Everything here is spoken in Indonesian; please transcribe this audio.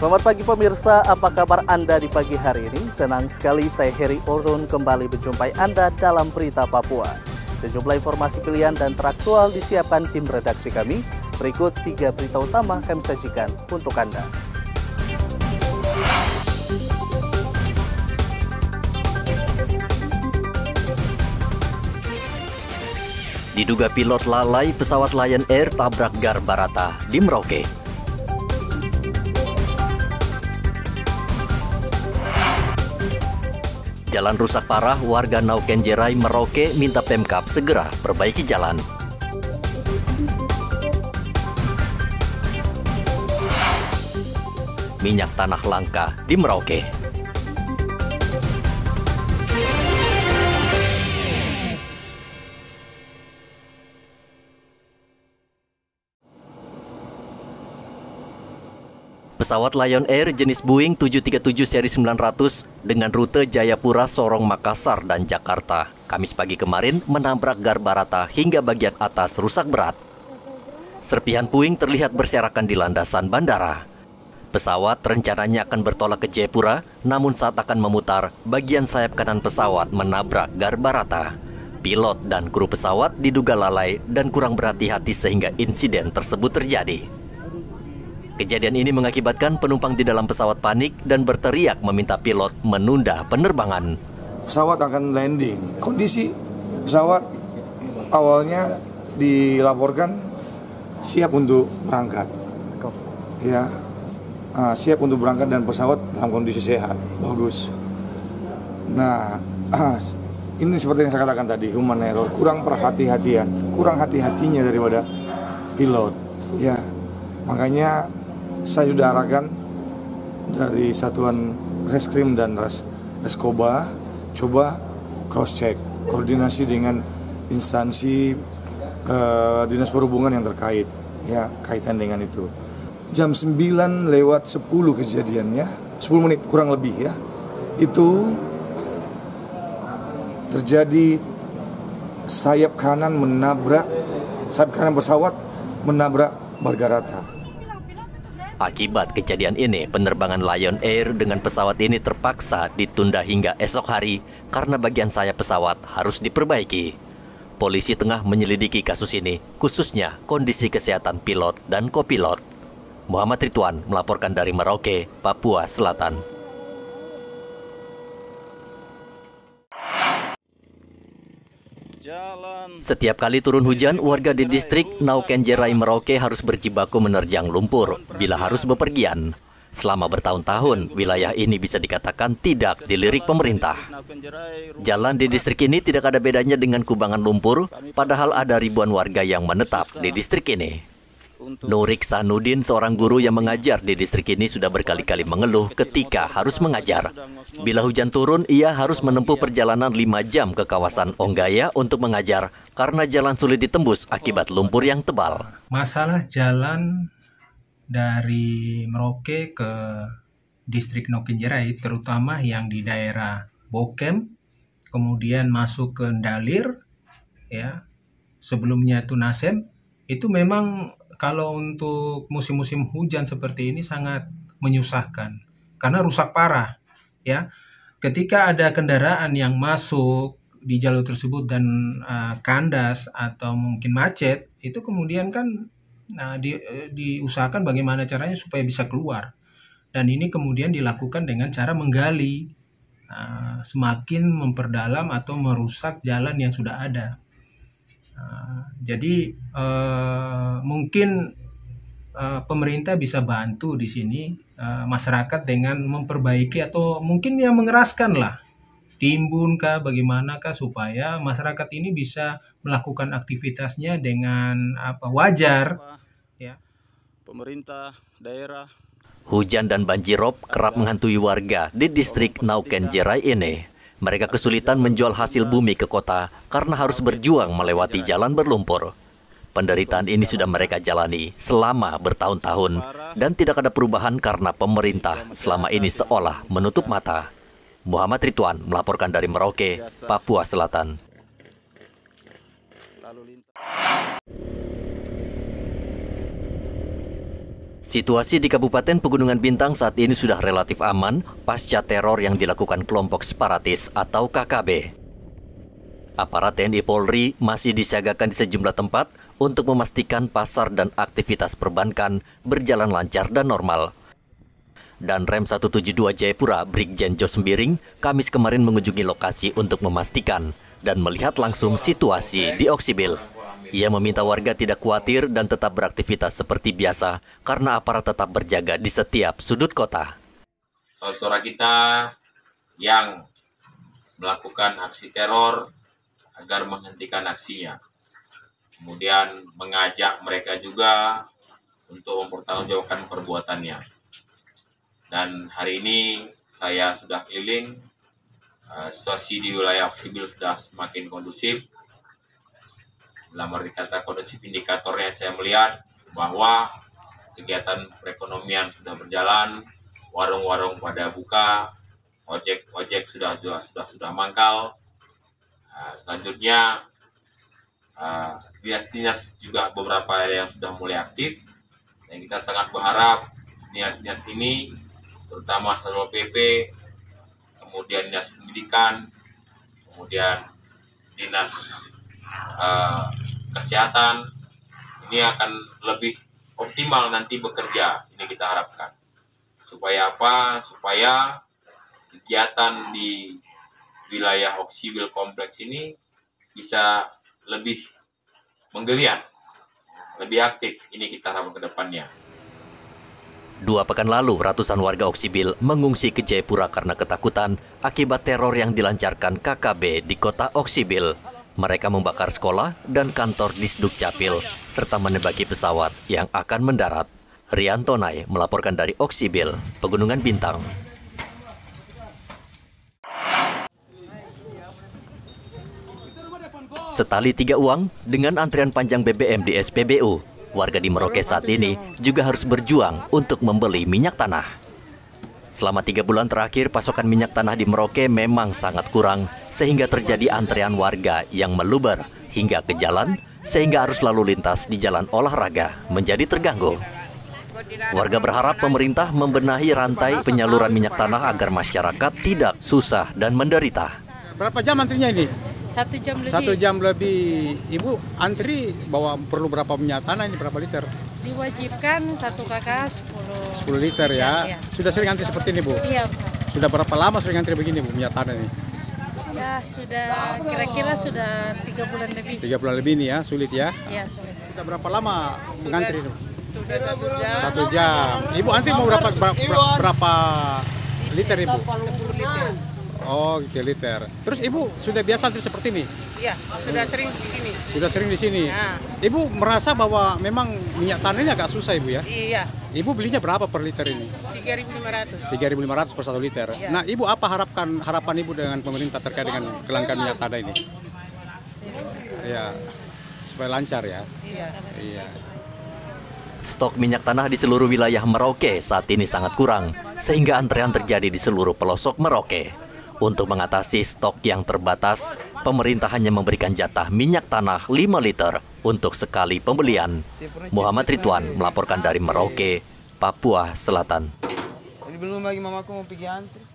Selamat pagi pemirsa, apa kabar Anda di pagi hari ini? Senang sekali saya Heri Orun kembali menjumpai Anda dalam Berita Papua. Sejumlah informasi pilihan dan teraktual disiapkan tim redaksi kami. Berikut 3 berita utama kami sajikan untuk Anda. Diduga pilot lalai pesawat Lion Air tabrak Garbarata di Merauke. Jalan rusak parah, warga Naukenjerai, Merauke minta Pemkab segera perbaiki jalan. Minyak tanah langka di Merauke. Pesawat Lion Air jenis Boeing 737 seri 900 dengan rute Jayapura, Sorong, Makassar, dan Jakarta Kamis pagi kemarin menabrak Garbarata hingga bagian atas rusak berat. Serpihan puing terlihat berserakan di landasan bandara. Pesawat rencananya akan bertolak ke Jayapura, namun saat akan memutar, bagian sayap kanan pesawat menabrak Garbarata. Pilot dan kru pesawat diduga lalai dan kurang berhati-hati sehingga insiden tersebut terjadi. Kejadian ini mengakibatkan penumpang di dalam pesawat panik dan berteriak meminta pilot menunda penerbangan. Pesawat akan landing. Kondisi pesawat awalnya dilaporkan siap untuk berangkat. Ya, siap untuk berangkat dan pesawat dalam kondisi sehat, bagus. Nah, ini seperti yang saya katakan tadi, human error, kurang perhati-hatian, kurang hati-hatinya daripada pilot. Ya, makanya saya sudah arahkan dari Satuan Reskrim dan Reskoba coba cross check, koordinasi dengan instansi Dinas Perhubungan yang terkait, ya, kaitan dengan itu. Jam 9:10 kejadiannya, 10 menit kurang lebih ya. Itu terjadi sayap kanan pesawat menabrak Garbarata. Akibat kejadian ini, penerbangan Lion Air dengan pesawat ini terpaksa ditunda hingga esok hari karena bagian sayap pesawat harus diperbaiki. Polisi tengah menyelidiki kasus ini, khususnya kondisi kesehatan pilot dan kopilot. Muhammad Ridwan melaporkan dari Merauke, Papua Selatan. Setiap kali turun hujan, warga di distrik Naukenjerai, Merauke harus berjibaku menerjang lumpur bila harus bepergian. Selama bertahun-tahun, wilayah ini bisa dikatakan tidak dilirik pemerintah. Jalan di distrik ini tidak ada bedanya dengan kubangan lumpur, padahal ada ribuan warga yang menetap di distrik ini. Nurik Sanudin, seorang guru yang mengajar di distrik ini, sudah berkali-kali mengeluh ketika harus mengajar. Bila hujan turun, ia harus menempuh perjalanan 5 jam ke kawasan Onggaya untuk mengajar karena jalan sulit ditembus akibat lumpur yang tebal. Masalah jalan dari Merauke ke distrik Naukenjerai, terutama yang di daerah Bokem, kemudian masuk ke Ndalir, ya, sebelumnya itu Nasem, itu memang kalau untuk musim-musim hujan seperti ini sangat menyusahkan karena rusak parah, ya. Ketika ada kendaraan yang masuk di jalur tersebut dan kandas atau mungkin macet, itu kemudian kan diusahakan bagaimana caranya supaya bisa keluar. Dan ini kemudian dilakukan dengan cara menggali, semakin memperdalam atau merusak jalan yang sudah ada. Jadi mungkin pemerintah bisa bantu di sini masyarakat dengan memperbaiki atau mungkin ya mengeraskan lah, timbun kah, bagaimanakah supaya masyarakat ini bisa melakukan aktivitasnya dengan wajar, ya. Pemerintah daerah. Hujan dan banjirop kerap menghantui warga di distrik Naukenjerai ini. Mereka kesulitan menjual hasil bumi ke kota karena harus berjuang melewati jalan berlumpur. Penderitaan ini sudah mereka jalani selama bertahun-tahun dan tidak ada perubahan karena pemerintah selama ini seolah menutup mata. Muhammad Ridwan melaporkan dari Merauke, Papua Selatan. Situasi di Kabupaten Pegunungan Bintang saat ini sudah relatif aman pasca teror yang dilakukan kelompok separatis atau KKB. Aparat TNI Polri masih disiagakan di sejumlah tempat untuk memastikan pasar dan aktivitas perbankan berjalan lancar dan normal. Dan Rem 172 Jayapura Brigjen Jos Sembiring Kamis kemarin mengunjungi lokasi untuk memastikan dan melihat langsung situasi di Oksibil. Ia meminta warga tidak khawatir dan tetap beraktivitas seperti biasa karena aparat tetap berjaga di setiap sudut kota. Saudara kita yang melakukan aksi teror agar menghentikan aksinya. Kemudian mengajak mereka juga untuk mempertanggungjawabkan perbuatannya. Dan hari ini saya sudah keliling, situasi di wilayah Oksibil sudah semakin kondusif. Dalam arti kata kondusif indikatornya saya melihat bahwa kegiatan perekonomian sudah berjalan, warung-warung pada buka, ojek sudah mangkal. Selanjutnya dinas-dinas juga beberapa area yang sudah mulai aktif, dan kita sangat berharap dinas-dinas ini, terutama Satpol PP, kemudian dinas pendidikan, kemudian dinas kesehatan, ini akan lebih optimal nanti bekerja. Ini kita harapkan. Supaya apa? Supaya kegiatan di wilayah Oksibil kompleks ini bisa lebih menggeliat, lebih aktif. Ini kita harapkan ke depannya. 2 pekan lalu, ratusan warga Oksibil mengungsi ke Jayapura karena ketakutan akibat teror yang dilancarkan KKB di kota Oksibil. Mereka membakar sekolah dan kantor Disduk Capil, serta menembaki pesawat yang akan mendarat. Rian Tonai melaporkan dari Oksibil, Pegunungan Bintang. Setali 3 uang dengan antrian panjang BBM di SPBU, warga di Merauke saat ini juga harus berjuang untuk membeli minyak tanah. Selama 3 bulan terakhir, pasokan minyak tanah di Merauke memang sangat kurang, sehingga terjadi antrean warga yang meluber hingga ke jalan, sehingga arus lalu lintas di jalan olahraga menjadi terganggu. Warga berharap pemerintah membenahi rantai penyaluran minyak tanah agar masyarakat tidak susah dan menderita. Berapa jam antrinya ini? 1 jam lebih. 1 jam lebih. Ibu antri bawa perlu berapa minyak tanah ini, berapa liter? Diwajibkan 1 kakak 10 liter ya. Iya. Sudah sering antri seperti ini, Bu? Iya, Pak. Sudah berapa lama sering antri begini, Bu, minyak tanah ini? Ya, sudah kira-kira sudah 3 bulan lebih. 3 bulan lebih nih ya, sulit ya? Iya, sudah. Sudah berapa lama mengantri? Sudah 1 jam. 1 jam. Ibu antri mau berapa liter, Ibu? 10 liter. Oh, 3 liter. Terus Ibu sudah biasa antri seperti ini? Iya, sudah sering di sini. Sudah sering di sini. Ya. Ibu merasa bahwa memang minyak tanah ini agak susah, Ibu ya? Iya, Ibu belinya berapa per liter ini? 3.500. 3.500 per 1 liter. Ya. Nah, Ibu apa harapan Ibu dengan pemerintah terkait dengan kelangkaan minyak tanah ini? Ya, supaya lancar ya. Iya. Iya. Stok minyak tanah di seluruh wilayah Merauke saat ini sangat kurang, sehingga antrean terjadi di seluruh pelosok Merauke. Untuk mengatasi stok yang terbatas, pemerintah hanya memberikan jatah minyak tanah 5 liter untuk sekali pembelian. Muhammad Ridwan melaporkan dari Merauke, Papua Selatan. Belum lagi mamaku mau pergi antri.